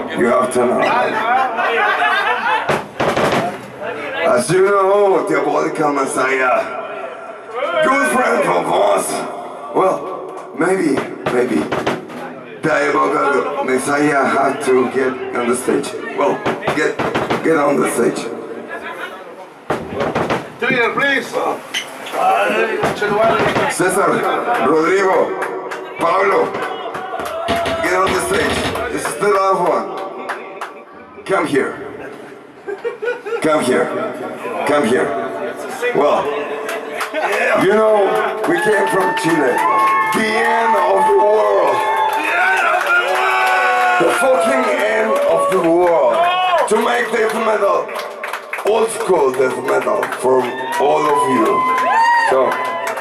You have to know. As you know, Diabolical Messiah, good friend of us. Well, maybe Diabolical Messiah had to get on the stage. Well, get on the stage. Trigger, please. Cesar, Rodrigo, Pablo, get on the stage. This is the last one. Come here. Come here. Come here. Well, you know, we came from Chile. The end of the world. The fucking end of the world. To make death metal, old school death metal for all of you. So,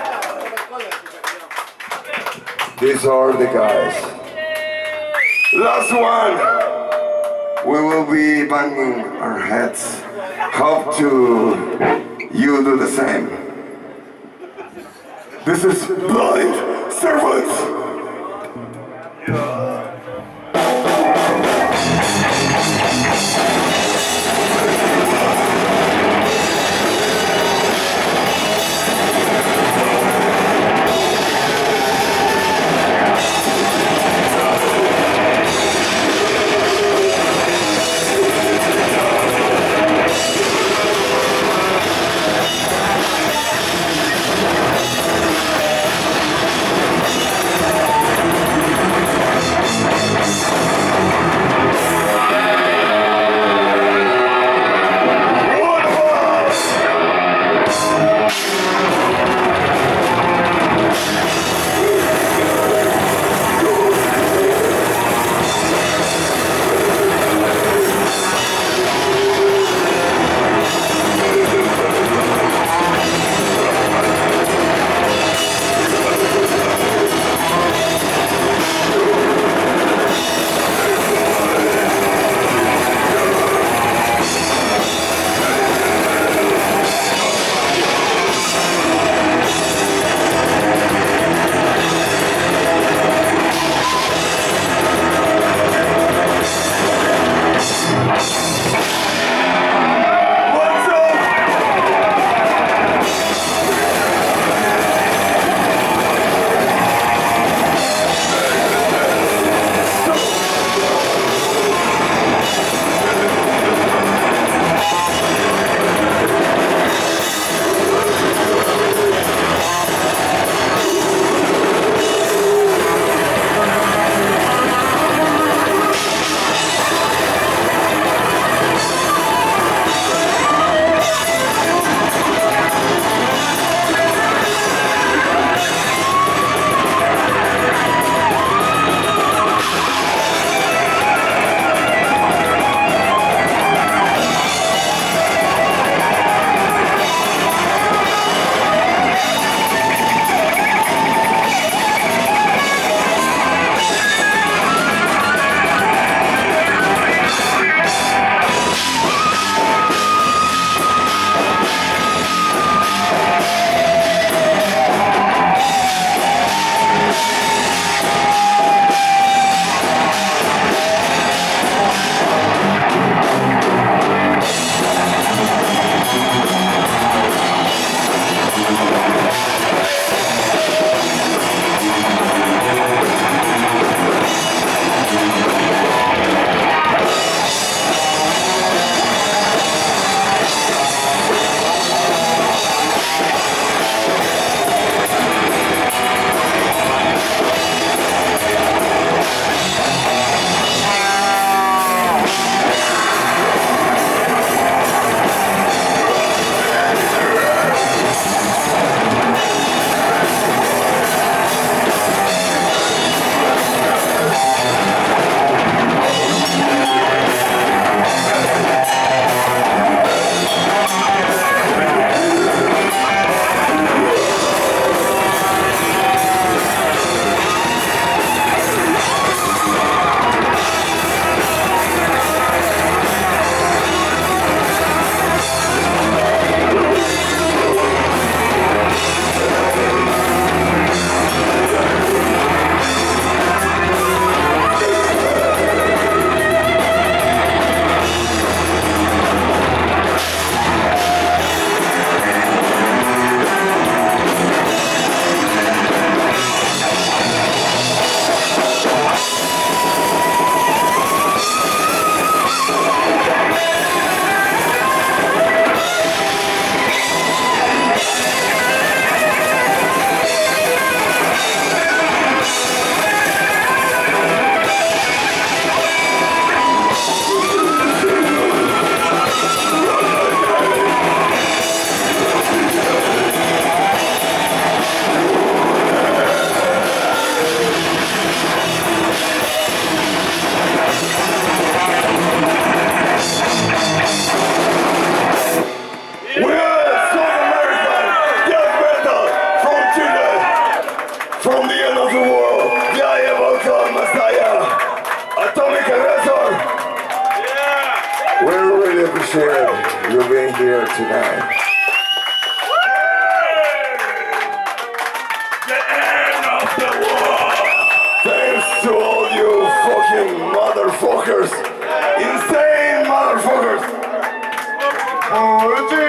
these are the guys. Last one. We will be banging our heads. Hope to you do the same. This is Blind Servants. appreciate you being here tonight. The end of the world! Thanks to all you fucking motherfuckers. Insane motherfuckers.